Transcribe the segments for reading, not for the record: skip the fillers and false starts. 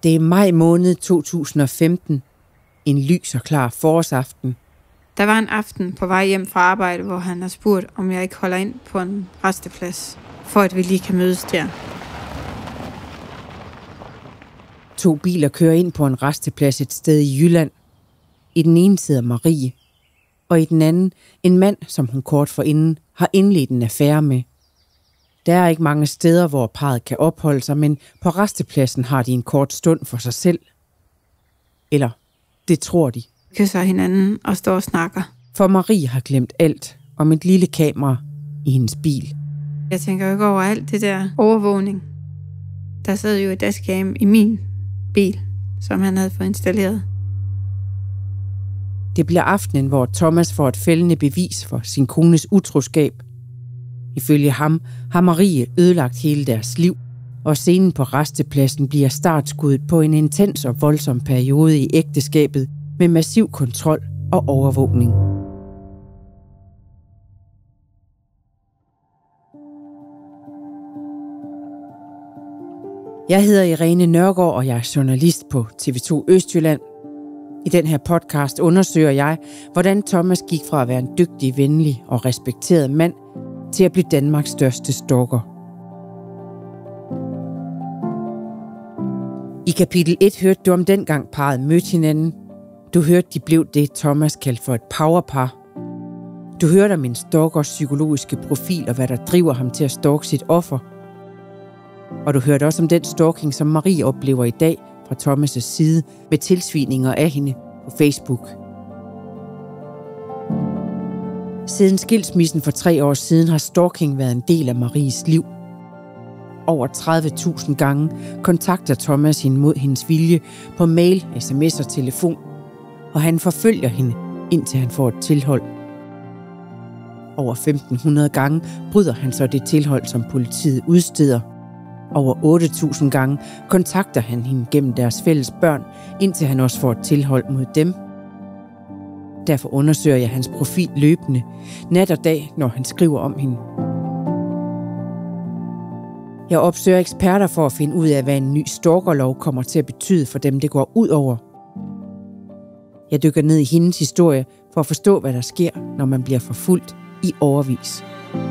Det er maj måned 2015. En lys og klar forårsaften. Der var en aften på vej hjem fra arbejde, hvor han har spurgt, om jeg ikke holder ind på en resteplads, for at vi lige kan mødes der. 2 biler kører ind på en resteplads et sted i Jylland. I den ene sidder Marie, og i den anden en mand, som hun kort forinden har indledt en affære med. Der er ikke mange steder, hvor parret kan opholde sig, men på rastepladsen har de en kort stund for sig selv. Eller, det tror de. Vi kysser hinanden og står og snakker. For Marie har glemt alt om et lille kamera i hendes bil. Jeg tænker jo ikke over alt det der overvågning. Der sad jo et dashcam i min bil, som han havde fået installeret. Det bliver aftenen, hvor Thomas får et fældende bevis for sin kones utroskab. Ifølge ham har Marie ødelagt hele deres liv, og scenen på rastepladsen bliver startskuddet på en intens og voldsom periode i ægteskabet med massiv kontrol og overvågning. Jeg hedder Irene Nørgaard, og jeg er journalist på TV2 Østjylland. I den her podcast undersøger jeg, hvordan Thomas gik fra at være en dygtig, venlig og respekteret mand til at blive Danmarks største stalker. I kapitel 1 hørte du om dengang parret mødte hinanden. Du hørte, de blev det, Thomas kaldte for et powerpar. Du hørte om en stalkers psykologiske profil og hvad der driver ham til at stalke sit offer. Og du hørte også om den stalking, som Marie oplever i dag fra Thomas' side med tilsvininger af hende på Facebook. Siden skilsmissen for 3 år siden har stalking været en del af Maries liv. Over 30.000 gange kontakter Thomas hende mod hendes vilje på mail, sms og telefon, og han forfølger hende, indtil han får et tilhold. Over 1.500 gange bryder han så det tilhold, som politiet udsteder. Over 8.000 gange kontakter han hende gennem deres fælles børn, indtil han også får et tilhold mod dem. Derfor undersøger jeg hans profil løbende, nat og dag, når han skriver om hende. Jeg opsøger eksperter for at finde ud af, hvad en ny stalkerlov kommer til at betyde for dem, det går ud over. Jeg dykker ned i hendes historie for at forstå, hvad der sker, når man bliver forfulgt i årevis.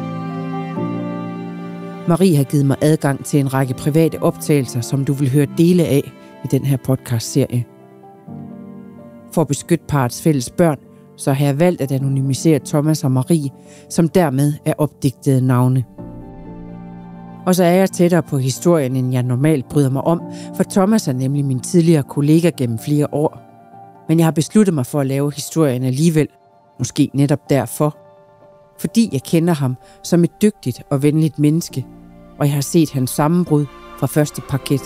Marie har givet mig adgang til en række private optagelser, som du vil høre dele af i den her podcast-serie. For at beskytte parrets fælles børn, så har jeg valgt at anonymisere Thomas og Marie, som dermed er opdigtede navne. Og så er jeg tættere på historien, end jeg normalt bryder mig om, for Thomas er nemlig min tidligere kollega gennem flere år. Men jeg har besluttet mig for at lave historien alligevel, måske netop derfor. Fordi jeg kender ham som et dygtigt og venligt menneske, og jeg har set hans sammenbrud fra første parket.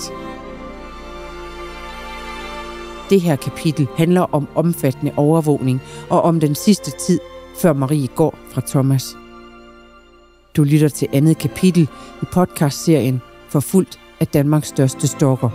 Det her kapitel handler om omfattende overvågning og om den sidste tid, før Marie går fra Thomas. Du lytter til andet kapitel i podcastserien Forfulgt af Danmarks største stalker.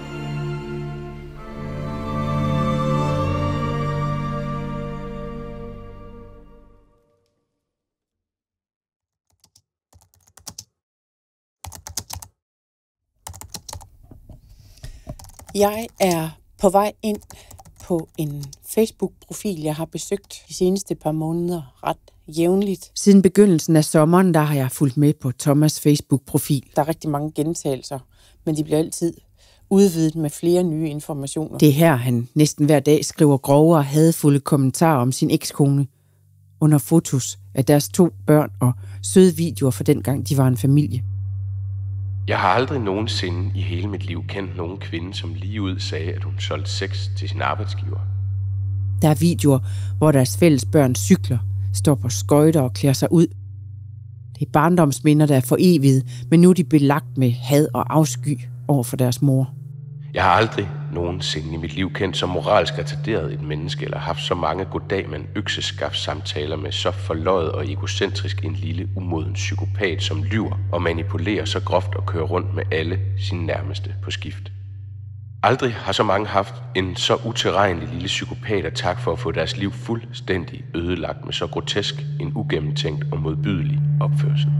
Jeg er på vej ind på en Facebook-profil, jeg har besøgt de seneste par måneder ret jævnligt. Siden begyndelsen af sommeren, der har jeg fulgt med på Thomas' Facebook-profil. Der er rigtig mange gentagelser, men de bliver altid udvidet med flere nye informationer. Det er her, han næsten hver dag skriver grove og hadefulde kommentarer om sin ekskone. Under fotos af deres 2 børn og søde videoer fra dengang de var en familie. Jeg har aldrig nogensinde i hele mit liv kendt nogen kvinde, som lige ud sagde, at hun solgte sex til sin arbejdsgiver. Der er videoer, hvor deres fælles børn cykler, står på skøjter og klæder sig ud. Det er barndomsminder, der er for evigt, men nu er de belagt med had og afsky over for deres mor. Jeg har aldrig nogensinde i mit liv kendt så moralsk retarderet et menneske, eller haft så mange goddag med en økseskaft samtaler med så forløjet og egocentrisk en lille umoden psykopat, som lyver og manipulerer så groft og kører rundt med alle sine nærmeste på skift. Aldrig har så mange haft en så utilregnelig lille psykopat at tak for at få deres liv fuldstændig ødelagt med så grotesk en ugennemtænkt og modbydelig opførsel.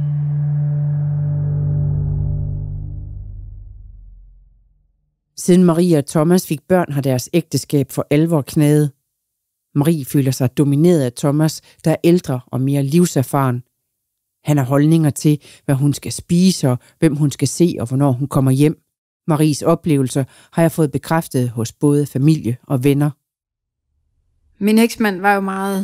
Siden Marie og Thomas fik børn, har deres ægteskab for alvor knaget. Marie føler sig domineret af Thomas, der er ældre og mere livserfaren. Han har holdninger til, hvad hun skal spise og hvem hun skal se og hvornår hun kommer hjem. Maries oplevelser har jeg fået bekræftet hos både familie og venner. Min eksmand var jo meget,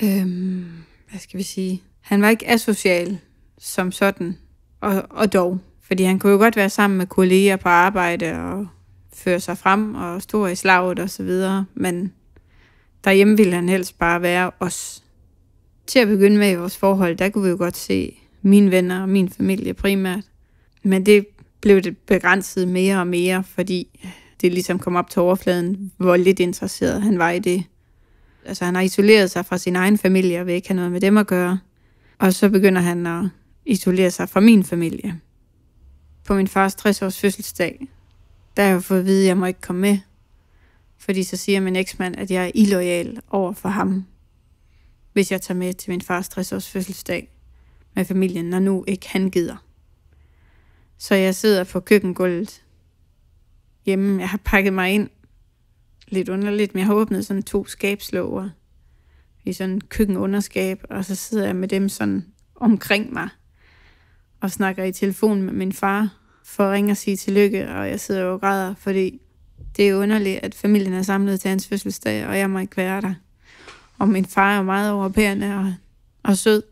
han var ikke asocial som sådan, og dog. Fordi han kunne jo godt være sammen med kolleger på arbejde og føre sig frem og stå i slaget og så videre. Men derhjemme ville han helst bare være os. Til at begynde med i vores forhold, der kunne vi jo godt se mine venner og min familie primært. Men det blev det begrænset mere og mere, fordi det ligesom kom op til overfladen, hvor lidt interesseret han var i det. Altså han har isoleret sig fra sin egen familie og vil ikke have noget med dem at gøre. Og så begynder han at isolere sig fra min familie. På min fars 60-års fødselsdag, der har jeg jo fået at vide, at jeg må ikke komme med. Fordi så siger min eksmand, at jeg er illoyal over for ham, hvis jeg tager med til min fars 60-års fødselsdag med familien, når nu ikke han gider. Så jeg sidder på køkkengulvet hjemme. Jeg har pakket mig ind lidt underligt, men jeg har åbnet sådan 2 skabslåger i sådan et køkkenunderskab, og så sidder jeg med dem sådan omkring mig og snakker i telefon med min far for at ringe og sige tillykke, og jeg sidder og græder, fordi det er underligt, at familien er samlet til hans fødselsdag, og jeg må ikke være der. Og min far er jo meget overbærende og sød.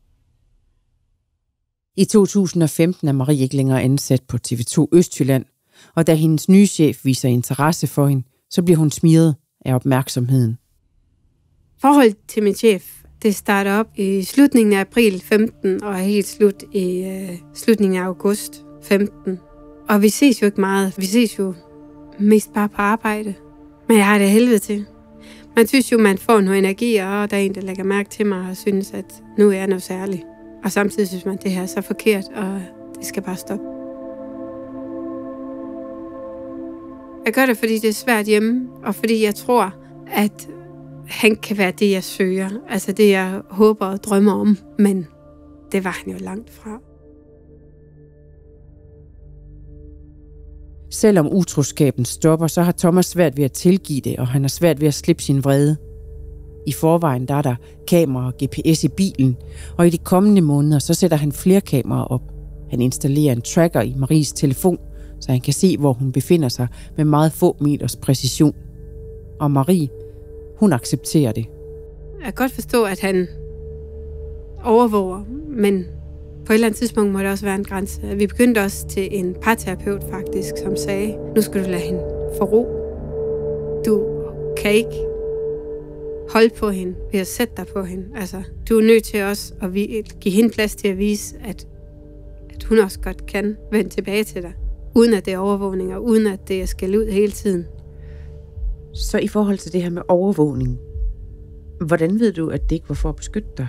I 2015 er Marie ikke længere ansat på TV2 Østjylland, og da hendes nye chef viser interesse for hende, så bliver hun smiret af opmærksomheden. Forhold til min chef, det starter op i slutningen af april 15 og er helt slut i slutningen af august 15. Og vi ses jo ikke meget. Vi ses jo mest bare på arbejde. Men jeg har det helvede til. Man synes jo, man får noget energi, og der er en, der lægger mærke til mig og synes, at nu er jeg noget særligt. Og samtidig synes man, at det her er så forkert, og det skal bare stoppe. Jeg gør det, fordi det er svært hjemme, og fordi jeg tror, at han kan være det, jeg søger. Altså det, jeg håber og drømmer om, men det var han jo langt fra. Selvom utroskaben stopper, så har Thomas svært ved at tilgive det, og han har svært ved at slippe sin vrede. I forvejen der er der kamera og GPS i bilen, og i de kommende måneder så sætter han flere kameraer op. Han installerer en tracker i Maries telefon, så han kan se, hvor hun befinder sig med meget få meters præcision. Og Marie, hun accepterer det. Jeg kan godt forstå, at han overvåger, men på et eller andet tidspunkt må der også være en grænse. Vi begyndte også til en parterapeut faktisk, som sagde, nu skal du lade hende få ro. Du kan ikke holde på hende ved at sætte dig på hende. Altså, du er nødt til også at give hende plads til at vise, at hun også godt kan vende tilbage til dig, uden at det er overvågning, og uden at det er skældt ud hele tiden. Så i forhold til det her med overvågning, hvordan ved du, at det ikke var for at beskytte dig?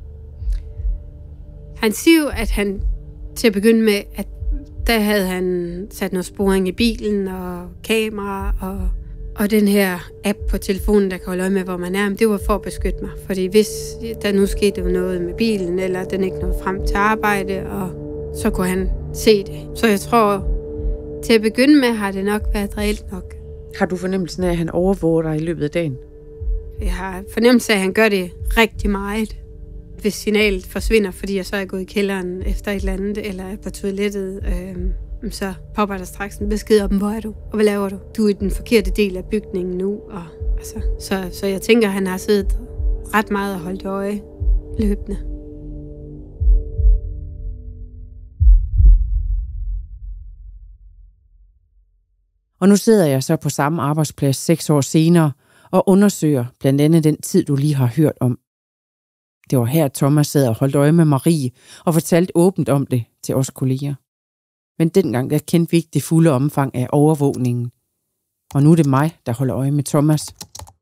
Han siger jo, at han til at begynde med, at der havde han sat noget sporing i bilen og kamera og den her app på telefonen, der kan holde øje med, hvor man er. Men det var for at beskytte mig. Fordi hvis der nu skete noget med bilen, eller den ikke nåede frem til arbejde, og så kunne han se det. Så jeg tror, til at begynde med, har det nok været reelt nok. Har du fornemmelsen af, at han overvåger dig i løbet af dagen? Jeg har fornemmelsen af, at han gør det rigtig meget. Hvis signalet forsvinder, fordi jeg så er gået i kælderen efter et eller andet, eller er på toilettet, så popper der straks en besked om, hvor er du, og hvad laver du? Du er i den forkerte del af bygningen nu. Og, så jeg tænker, at han har siddet ret meget og holdt øje løbende. Og nu sidder jeg så på samme arbejdsplads 6 år senere og undersøger blandt andet den tid, du lige har hørt om. Det var her, Thomas sad og holdt øje med Marie og fortalte åbent om det til os kolleger. Men dengang der kendte vi ikke det fulde omfang af overvågningen. Og nu er det mig, der holder øje med Thomas.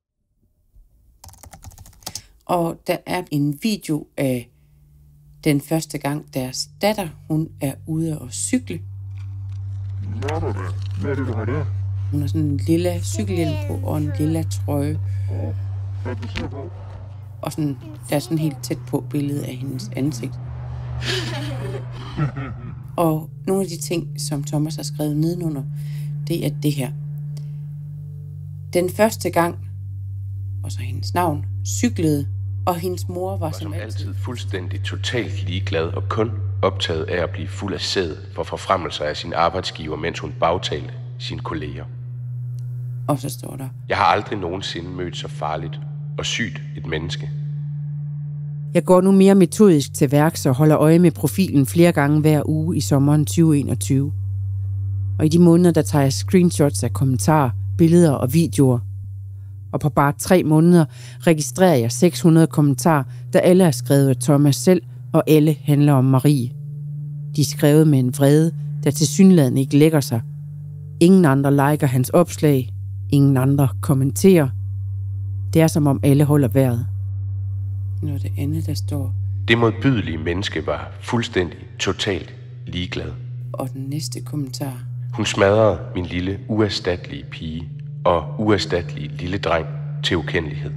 Og der er en video af den første gang, deres datter, hun er ude og cykle. Hvad er det, du har der? Hun har sådan en lille cykelhjelm på og en lille trøje. Hvad du ser på? Og sådan, der er sådan helt tæt på billede af hendes ansigt. Og nogle af de ting, som Thomas har skrevet nedenunder, det er det her. Den første gang, og så hendes navn, cyklede, og hendes mor var som altid fuldstændig totalt ligeglad og kun optaget af at blive fuld af sæd for forfremmelser af sin arbejdsgiver, mens hun bagtalte sine kolleger. Og så står der: Jeg har aldrig nogensinde mødt så farligt og sygt et menneske. Jeg går nu mere metodisk til værks og holder øje med profilen flere gange hver uge i sommeren 2021. Og i de måneder, der tager jeg screenshots af kommentarer, billeder og videoer. Og på bare 3 måneder registrerer jeg 600 kommentarer, der alle er skrevet af Thomas selv, og alle handler om Marie. De er skrevet med en vrede, der tilsyneladende ikke lægger sig. Ingen andre liker hans opslag. Ingen andre kommenterer. Det er som om alle holder vejret. Når det andet, der står: Det modbydelige menneske var fuldstændig, totalt ligeglad. Og den næste kommentar: Hun smadrede min lille, uerstattelige pige og uerstattelige lille dreng til ukendelighed.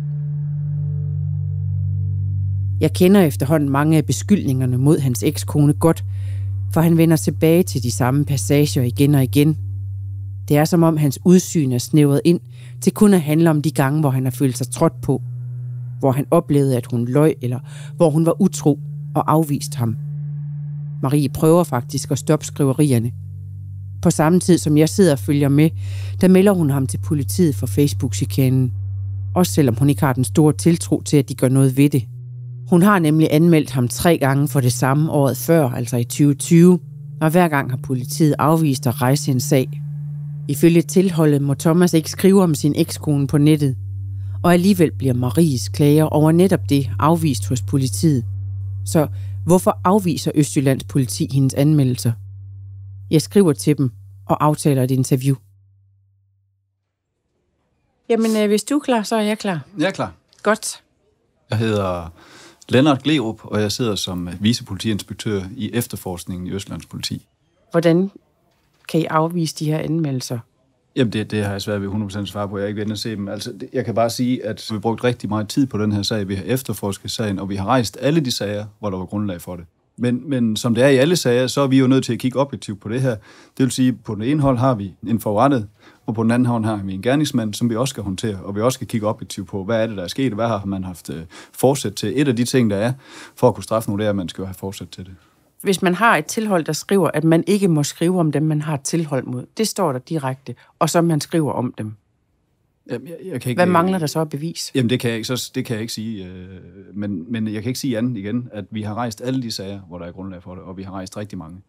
Jeg kender efterhånden mange af beskyldningerne mod hans ekskone godt, for han vender tilbage til de samme passager igen og igen. Det er som om hans udsyn er snævret ind til kun at handle om de gange, hvor han har følt sig trådt på, hvor han oplevede, at hun løj, eller hvor hun var utro og afviste ham. Marie prøver faktisk at stoppe skriverierne. På samme tid som jeg sidder og følger med, der melder hun ham til politiet for Facebook-chikanen. Også selvom hun ikke har den store tiltro til, at de gør noget ved det. Hun har nemlig anmeldt ham 3 gange for det samme året før, altså i 2020, og hver gang har politiet afvist at rejse en sag. Ifølge tilholdet må Thomas ikke skrive om sin ekskone på nettet, og alligevel bliver Maries klager over netop det afvist hos politiet. Så hvorfor afviser Østjyllands politi hendes anmeldelser? Jeg skriver til dem og aftaler et interview. Jamen, hvis du er klar, så er jeg klar. Jeg er klar. Godt. Jeg hedder Lennart Glerup, og jeg sidder som vicepolitiinspektør i efterforskningen i Østjyllands politi. Hvordan kan I afvise de her anmeldelser? Jamen, det har jeg svært ved 100% svare på. Jeg er ikke ved at se dem. Altså, jeg kan bare sige, at vi har brugt rigtig meget tid på den her sag. Vi har efterforsket sagen, og vi har rejst alle de sager, hvor der var grundlag for det. Men som det er i alle sager, så er vi jo nødt til at kigge objektivt på det her. Det vil sige, at på den ene hold har vi en forurettet, og på den anden hånd har vi en gerningsmand, som vi også skal håndtere, og vi også skal kigge objektivt på, hvad er det, der er sket, hvad har man haft forsæt til. Et af de ting, der er, for at kunne straffe nogle, det er, at man skal have forsæt til det. Hvis man har et tilhold, der skriver, at man ikke må skrive om dem, man har et tilhold mod, det står der direkte, og så man skriver om dem. Jamen, jeg kan ikke, hvad mangler der så at bevise? Jamen, det kan jeg ikke sige. Men jeg kan ikke sige andet igen, at vi har rejst alle de sager, hvor der er grundlag for det, og vi har rejst rigtig mange.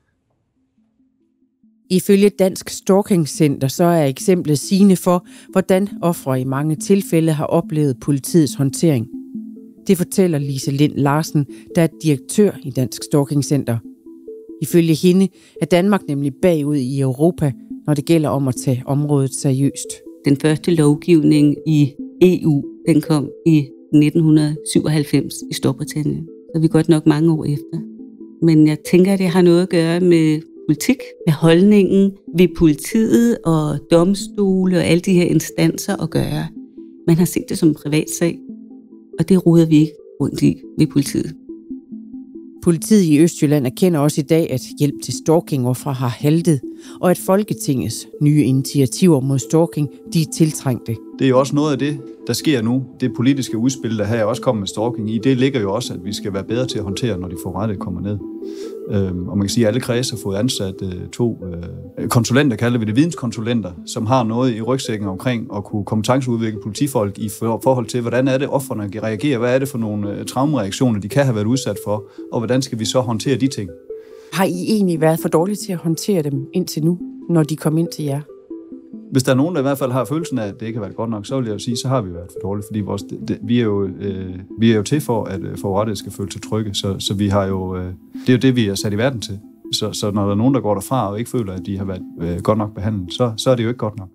Ifølge Dansk Stalking Center, så er eksemplet sigende for, hvordan ofre i mange tilfælde har oplevet politiets håndtering. Det fortæller Lise Lind Larsen, der er direktør i Dansk Stalking Center. Ifølge hende er Danmark nemlig bagud i Europa, når det gælder om at tage området seriøst. Den første lovgivning i EU, den kom i 1997 i Storbritannien. Så vi er godt nok mange år efter. Men jeg tænker, at det har noget at gøre med politik, med holdningen ved politiet og domstole og alle de her instanser at gøre. Man har set det som en privat sag, og det roder vi ikke rundt i ved politiet. Politiet i Østjylland erkender også i dag, at hjælp til stalkingofre har haltet, og at Folketingets nye initiativer mod stalking, de er tiltrængte. Det er jo også noget af det, der sker nu. Det politiske udspil, der her også kommer med stalking i, det ligger jo også, at vi skal være bedre til at håndtere, når de forurettede kommer ned. Og man kan sige, at alle kredse har fået ansat 2 konsulenter, kalder vi det, videnskonsulenter, som har noget i rygsækken omkring at kunne kompetenceudvikle politifolk i forhold til, hvordan er det, ofrene reagerer, hvad er det for nogle traumereaktioner, de kan have været udsat for, og hvordan skal vi så håndtere de ting. Har I egentlig været for dårlige til at håndtere dem indtil nu, når de kom ind til jer? Hvis der er nogen, der i hvert fald har følelsen af, at det ikke har været godt nok, så vil jeg jo sige, så har vi været for dårlige, fordi vi er jo til for, at forurettede skal føle sig trygge, så vi har jo, det er jo det, vi er sat i verden til. Så når der er nogen, der går derfra og ikke føler, at de har været godt nok behandlet, så er det jo ikke godt nok.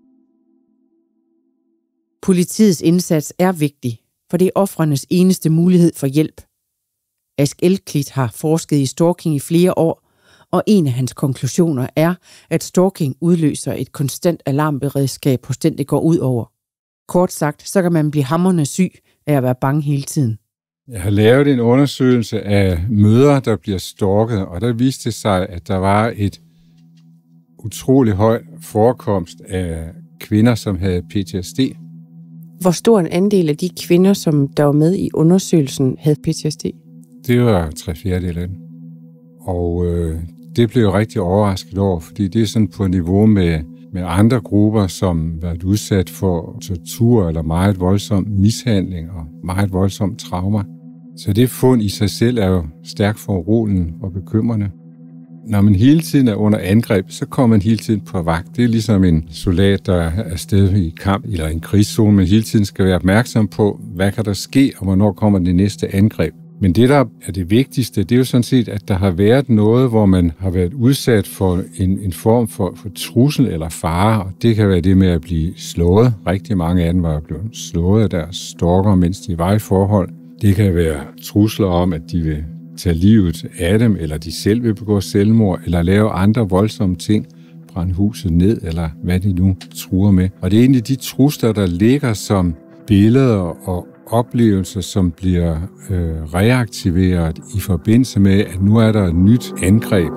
Politiets indsats er vigtig, for det er ofrenes eneste mulighed for hjælp. Ask Elklit har forsket i stalking i flere år, og en af hans konklusioner er, at stalking udløser et konstant alarmberedskab hos den, det går ud over. Kort sagt, så kan man blive hamrende syg af at være bange hele tiden. Jeg har lavet en undersøgelse af mødre, der bliver stalket, og der viste det sig, at der var et utrolig høj forekomst af kvinder, som havde PTSD. Hvor stor en andel af de kvinder, som der var med i undersøgelsen, havde PTSD? Det var 3/4 af dem. Og det blev jeg rigtig overrasket over, fordi det er sådan på niveau med andre grupper, som har været udsat for tortur eller meget voldsom mishandling og meget voldsom trauma. Så det fund i sig selv er jo stærkt foruroligende og bekymrende. Når man hele tiden er under angreb, så kommer man hele tiden på vagt. Det er ligesom en soldat, der er afsted i kamp eller en krigszone, men hele tiden skal være opmærksom på, hvad kan der ske, og hvornår kommer det næste angreb. Men det, der er det vigtigste, det er jo sådan set, at der har været noget, hvor man har været udsat for en form for trussel eller fare, og det kan være det med at blive slået. Rigtig mange af dem var blevet slået af deres stalker, mens de var i forhold. Det kan være trusler om, at de vil tage livet af dem, eller de selv vil begå selvmord, eller lave andre voldsomme ting, brænde huset ned, eller hvad de nu truer med. Og det er egentlig de trusler, der ligger som billeder og oplevelser, som bliver reaktiveret i forbindelse med, at nu er der et nyt angreb.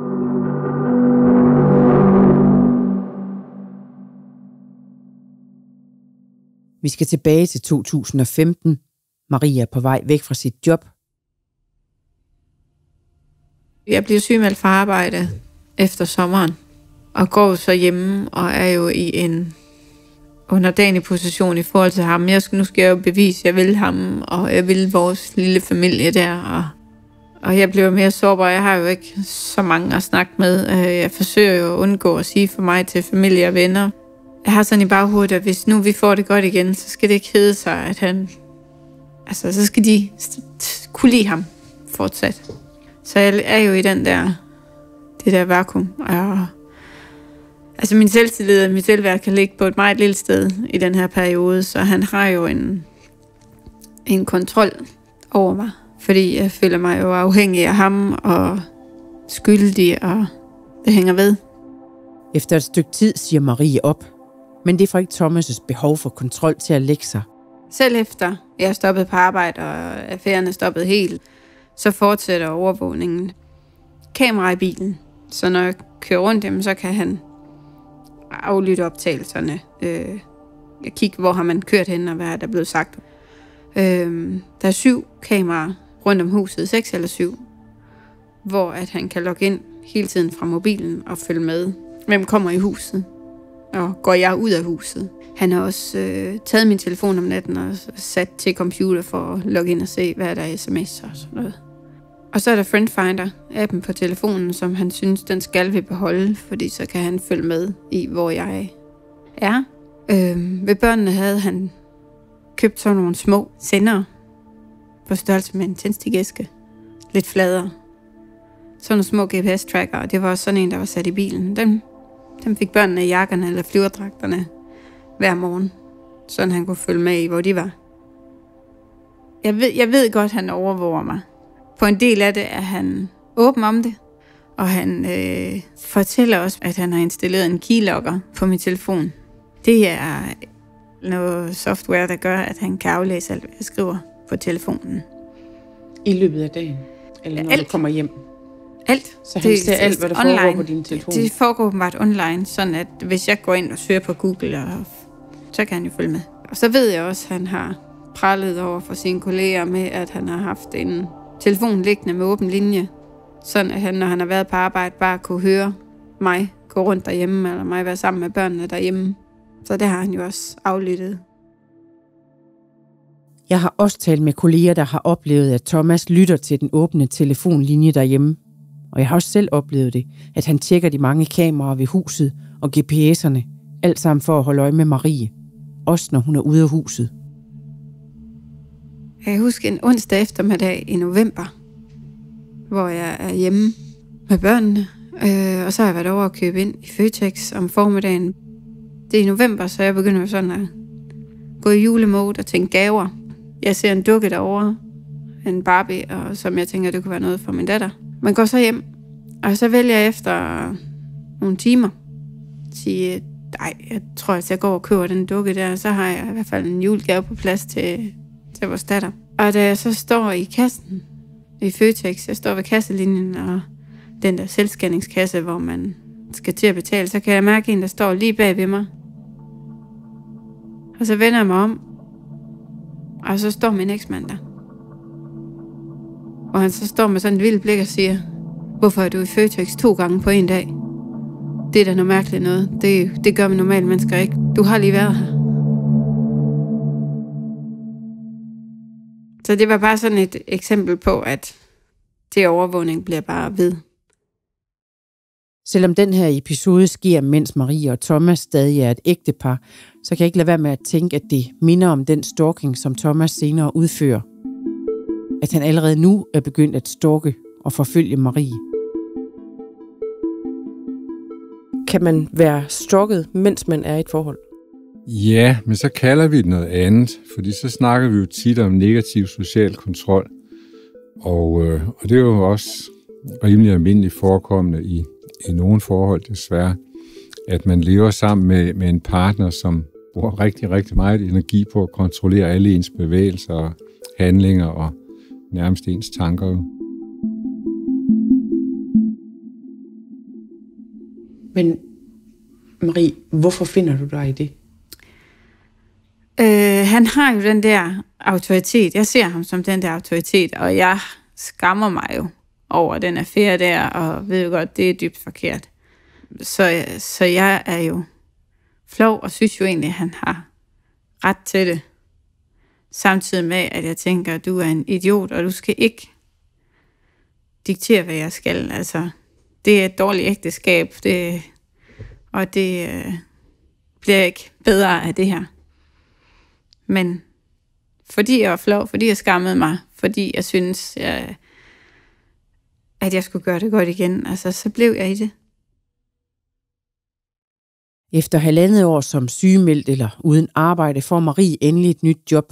Vi skal tilbage til 2015. Maria er på vej væk fra sit job. Jeg bliver sygemeldt fra arbejde efter sommeren, og går så hjemme og er jo i en underdanig position i forhold til ham. Nu skal jeg jo bevise, at jeg vil ham, og jeg vil vores lille familie der, og jeg bliver mere sårbar. Jeg har jo ikke så mange at snakke med. Jeg forsøger jo at undgå at sige for mig til familie og venner. Jeg har sådan i baghovedet, at hvis nu vi får det godt igen, så skal det ikke hedde sig, at han... Altså, så skal de kunne lide ham fortsat. Så jeg er jo i det der vakuum. Altså min selvtillid og mit selvværd kan ligge på et meget lille sted i den her periode, så han har jo en kontrol over mig, fordi jeg føler mig jo afhængig af ham og skyldig, og det hænger ved. Efter et stykke tid siger Marie op, men det får ikke Thomas' behov for kontrol til at lægge sig. Selv efter jeg er stoppet på arbejde, og affæren er stoppet helt, så fortsætter overvågningen. Kamera i bilen, så når jeg kører rundt dem, så kan han aflytte optagelserne. Jeg kigger, hvor har man kørt hen, og hvad er der blevet sagt. Der er 7 kameraer rundt om huset, 6 eller 7, hvor at han kan logge ind hele tiden fra mobilen og følge med, hvem kommer i huset, og går jeg ud af huset. Han har også taget min telefon om natten og sat til computer for at logge ind og se, hvad der er sms og sådan noget. Og så er der Friend Finder-appen på telefonen, som han synes, den skal vi beholde, fordi så kan han følge med i, hvor jeg er. Ved børnene havde han købt sådan nogle små sendere på størrelse med en tændstikæske. Lidt fladere. Sådan nogle små GPS-tracker, og det var også sådan en, der var sat i bilen. Dem fik børnene i jakkerne eller flyverdragterne hver morgen, sådan han kunne følge med i, hvor de var. Jeg ved godt, at han overvåger mig. På en del af det er han åben om det, og han fortæller også, at han har installeret en keylogger på min telefon. Det er noget software, der gør, at han kan aflæse alt, hvad jeg skriver på telefonen. I løbet af dagen? Eller når du kommer hjem? Alt. Så han ser alt, hvad der foregår på din telefon? Det foregår meget online, sådan at hvis jeg går ind og søger på Google, så kan han jo følge med. Og så ved jeg også, at han har pralet over for sine kolleger med, at han har haft en telefon liggende med åben linje, sådan at han, når han har været på arbejde, bare kunne høre mig gå rundt derhjemme, eller mig være sammen med børnene derhjemme. Så det har han jo også aflyttet. Jeg har også talt med kolleger, der har oplevet, at Thomas lytter til den åbne telefonlinje derhjemme. Og jeg har også selv oplevet det, at han tjekker de mange kameraer ved huset og GPS'erne, alt sammen for at holde øje med Marie. Også når hun er ude af huset. Jeg kan huske en onsdag eftermiddag i november, hvor jeg er hjemme med børnene, og så har jeg været over at købe ind i Føtex om formiddagen. Det er i november, så jeg begynder sådan at gå i julemode og tænke gaver. Jeg ser en dukke derovre, en Barbie, og som jeg tænker, det kunne være noget for min datter. Man går så hjem, og så vælger jeg efter nogle timer at sige, nej, jeg tror, at jeg går og køber den dukke der, så har jeg i hvert fald en julegave på plads til vores datter. Og da jeg så står i kassen i Føtex, jeg står ved kasselinjen, og den der selvscanningskasse, hvor man skal til at betale, så kan jeg mærke en, der står lige bag ved mig. Og så vender jeg mig om, og så står min eksmand der. Og han så står med sådan et vildt blik og siger, hvorfor er du i Føtex 2 gange på en dag? Det er da noget mærkeligt noget. Det gør man normalt mennesker ikke. Du har lige været her. Så det var bare sådan et eksempel på, at det overvågning bliver bare ved. Selvom den her episode sker, mens Marie og Thomas stadig er et ægtepar, så kan jeg ikke lade være med at tænke, at det minder om den stalking, som Thomas senere udfører. At han allerede nu er begyndt at stalke og forfølge Marie. Kan man være stalket, mens man er i et forhold? Ja, men så kalder vi det noget andet, fordi så snakker vi jo tit om negativ social kontrol. Og det er jo også rimelig almindeligt forekommende i nogle forhold desværre, at man lever sammen med en partner, som bruger rigtig, rigtig meget energi på at kontrollere alle ens bevægelser og handlinger og nærmest ens tanker. Men Marie, hvorfor finder du dig i det? Han har jo den der autoritet. Jeg ser ham som den der autoritet, og jeg skammer mig jo over den affære der, og ved jo godt, det er dybt forkert. Så jeg er jo flov, og synes jo egentlig, at han har ret til det. Samtidig med, at jeg tænker, at du er en idiot, og du skal ikke diktere, hvad jeg skal. Altså, det er et dårligt ægteskab, og det bliver ikke bedre af det her. Men fordi jeg var flov, fordi jeg skammede mig, fordi jeg synes, at jeg skulle gøre det godt igen, altså, så blev jeg i det. Efter 1,5 år som sygemeldt eller uden arbejde, får Marie endelig et nyt job.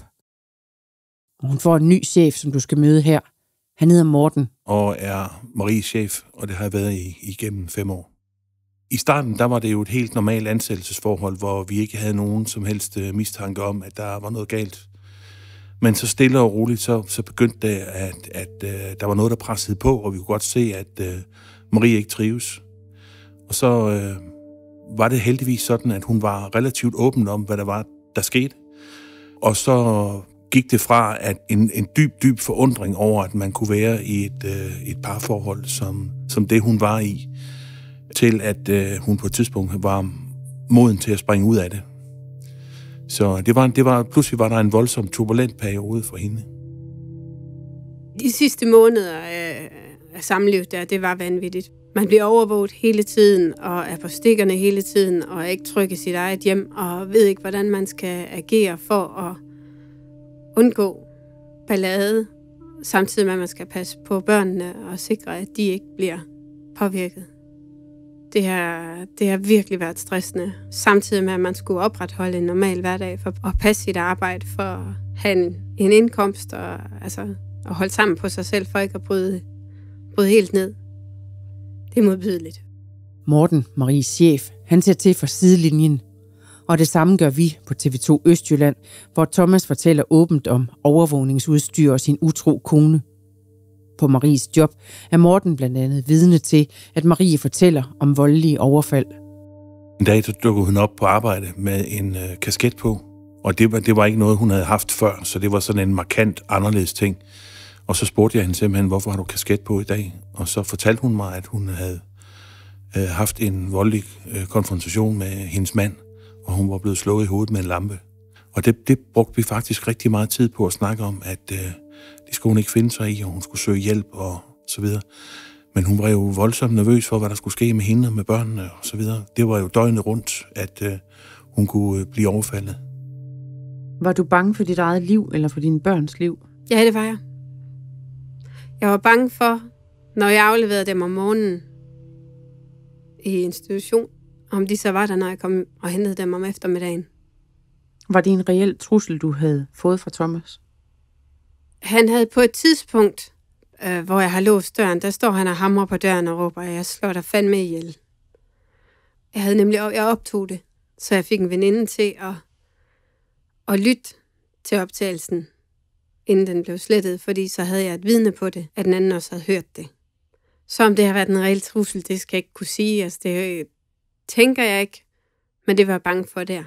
Og hun får en ny chef, som du skal møde her. Han hedder Morten. Og er Maries chef, og det har jeg været igennem 5 år. I starten, der var det jo et helt normalt ansættelsesforhold, hvor vi ikke havde nogen som helst mistanke om, at der var noget galt. Men så stille og roligt, så begyndte det, at der var noget, der pressede på, og vi kunne godt se, at Marie ikke trives. Og så var det heldigvis sådan, at hun var relativt åben om, hvad der var, der skete. Og så gik det fra at en dyb forundring over, at man kunne være i et parforhold, som det hun var i, til at hun på et tidspunkt var moden til at springe ud af det. Så pludselig var der en voldsom turbulent periode for hende. De sidste måneder af samlivet der, det var vanvittigt. Man bliver overvåget hele tiden, og er på stikkerne hele tiden, og er ikke tryg i sit eget hjem, og ved ikke, hvordan man skal agere for at undgå ballade, samtidig med, at man skal passe på børnene og sikre, at de ikke bliver påvirket. Det har virkelig været stressende, samtidig med, at man skulle opretholde en normal hverdag for at passe sit arbejde, for at have en indkomst og at holde sammen på sig selv, for ikke at bryde helt ned. Det er modbydeligt. Morten, Maries chef, han ser til fra sidelinjen. Og det samme gør vi på TV2 Østjylland, hvor Thomas fortæller åbent om overvågningsudstyr og sin utro kone. På Maries job er Morten blandt andet vidne til, at Marie fortæller om voldelige overfald. En dag så dukkede hun op på arbejde med en kasket på, og det var ikke noget, hun havde haft før, så det var sådan en markant anderledes ting. Og så spurgte jeg hende simpelthen, hvorfor har du kasket på i dag? Og så fortalte hun mig, at hun havde haft en voldelig konfrontation med hendes mand, og hun var blevet slået i hovedet med en lampe. Og det brugte vi faktisk rigtig meget tid på at snakke om, at det skulle hun ikke finde sig i, og hun skulle søge hjælp og så videre. Men hun var jo voldsomt nervøs for, hvad der skulle ske med hende og med børnene og så videre. Det var jo døgnet rundt, at hun kunne blive overfaldet. Var du bange for dit eget liv eller for dine børns liv? Ja, det var jeg. Jeg var bange for, når jeg afleverede dem om morgenen i institution, om de så var der, når jeg kom og hentede dem om eftermiddagen. Var det en reel trussel, du havde fået fra Thomas? Han havde på et tidspunkt, hvor jeg har låst døren, der står han og hamrer på døren og råber, jeg slår dig fandme ihjel. Jeg optog det, så jeg fik en veninde til at lytte til optagelsen, inden den blev slettet, fordi så havde jeg et vidne på det, at den anden også havde hørt det. Så om det har været en reel trussel, det skal jeg ikke kunne sige. Altså, det tænker jeg ikke, men det var jeg bange for der.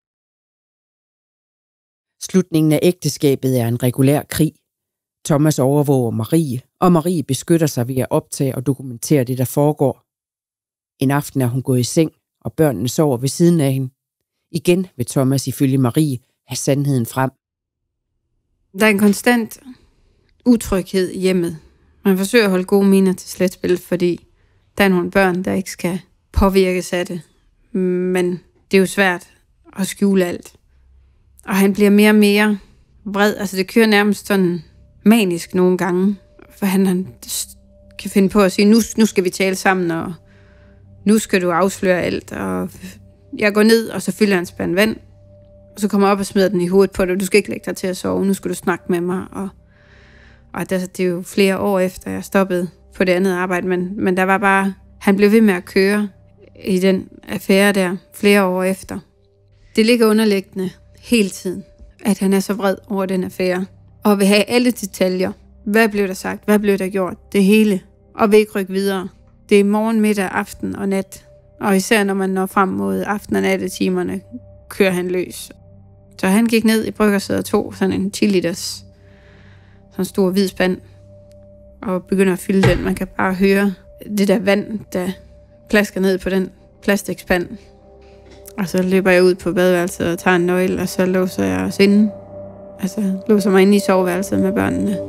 Slutningen af ægteskabet er en regulær krig. Thomas overvåger Marie, og Marie beskytter sig ved at optage og dokumentere det, der foregår. En aften er hun gået i seng, og børnene sover ved siden af hende. Igen vil Thomas ifølge Marie have sandheden frem. Der er en konstant utryghed i hjemmet. Man forsøger at holde gode miner til sletspil, fordi der er nogle børn, der ikke skal påvirkes af det. Men det er jo svært at skjule alt. Og han bliver mere og mere vred. Altså det kører nærmest sådan manisk nogle gange. For han kan finde på at sige, nu skal vi tale sammen, og nu skal du afsløre alt. Og jeg går ned, og så fylder han en spand vand. Og så kommer jeg op og smider den i hovedet på dig. Du skal ikke lægge dig til at sove, nu skal du snakke med mig. Og det er jo flere år efter, jeg stoppede på det andet arbejde. Men der var bare, han blev ved med at køre i den affære der flere år efter. Det ligger underliggende hele tiden, at han er så vred over den affære. Og vil have alle detaljer. Hvad blev der sagt? Hvad blev der gjort? Det hele. Og vil ikke rykke videre. Det er morgen, middag, aften og nat. Og især når man når frem mod aften- og nattetimerne, kører han løs. Så han gik ned i bryggersædet og tog sådan en 10 liters, sådan en stor hvid spand, og begynder at fylde den. Man kan bare høre det der vand, der plasker ned på den plastikspand. Og så løber jeg ud på badeværelset og tager en nøgle, og så låser jeg os inde. Altså låser mig inde i soveværelset med børnene.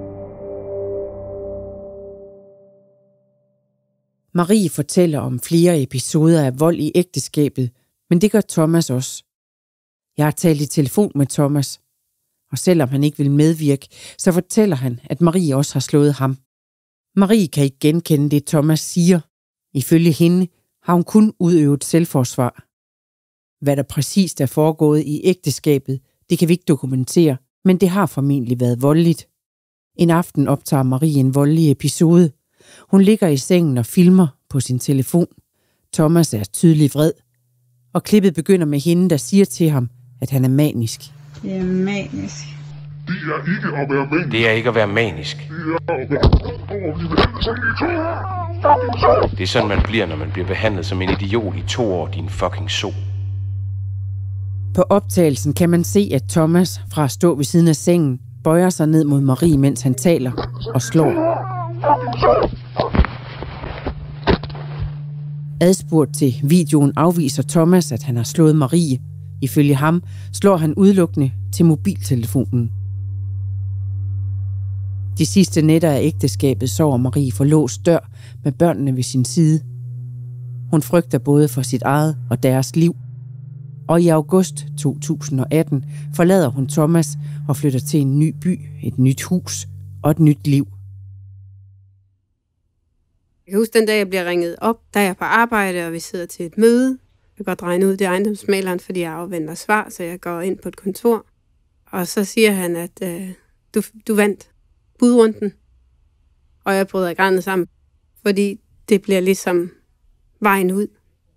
Marie fortæller om flere episoder af vold i ægteskabet, men det gør Thomas også. Jeg har talt i telefon med Thomas, og selvom han ikke vil medvirke, så fortæller han, at Marie også har slået ham. Marie kan ikke genkende det, Thomas siger. Ifølge hende har hun kun udøvet selvforsvar. Hvad der præcist er foregået i ægteskabet, det kan vi ikke dokumentere, men det har formentlig været voldeligt. En aften optager Marie en voldelig episode. Hun ligger i sengen og filmer på sin telefon. Thomas er tydeligt vred, og klippet begynder med hende, der siger til ham, at han er manisk. Det er manisk. Det er ikke at være manisk. Det er sådan, man bliver, når man bliver behandlet som en idiot i 2 år, din fucking so. På optagelsen kan man se, at Thomas fra at stå ved siden af sengen bøjer sig ned mod Marie, mens han taler og slår. Adspurgt til videoen afviser Thomas, at han har slået Marie. Ifølge ham slår han udelukkende til mobiltelefonen. De sidste nætter af ægteskabet sover Marie for låst dør med børnene ved sin side. Hun frygter både for sit eget og deres liv. Og i august 2018 forlader hun Thomas og flytter til en ny by, et nyt hus og et nyt liv. Jeg kan huske den dag, jeg bliver ringet op, da jeg er på arbejde, og vi sidder til et møde. Jeg kan godt regne ud, det er ejendomsmæleren, fordi jeg afventer svar, så jeg går ind på et kontor. Og så siger han, at du vandt budrunden, og jeg bryder grædende sammen, fordi det bliver ligesom vejen ud.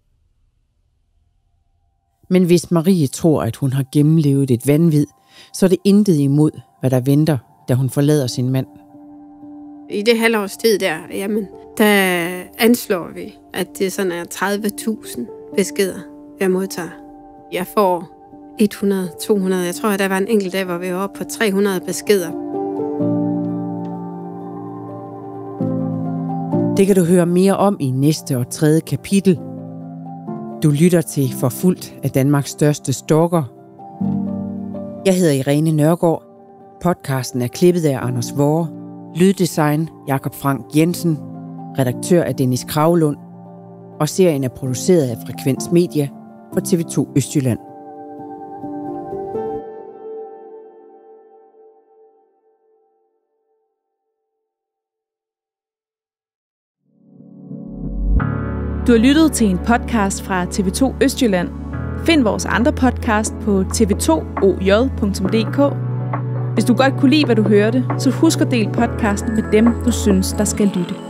Men hvis Marie tror, at hun har gennemlevet et vanvid, så er det intet imod, hvad der venter, da hun forlader sin mand. I det halvårs tid der, der anslår vi, at det sådan er 30.000 beskeder, jeg modtager. Jeg får 100, 200, jeg tror, at der var en enkelt dag, hvor vi var oppe på 300 beskeder. Det kan du høre mere om i næste og 3. kapitel. Du lytter til Forfulgt af Danmarks største stalker. Jeg hedder Irene Nørgaard. Podcasten er klippet af Anders Vore. Lyddesign Jakob Frank Jensen. Redaktør er Dennis Kravlund. Og serien er produceret af Frekvens Media for TV2 Østjylland. Du har lyttet til en podcast fra TV2 Østjylland. Find vores andre podcast på tv2oj.dk. Hvis du godt kunne lide, hvad du hørte, så husk at dele podcasten med dem, du synes, der skal lytte.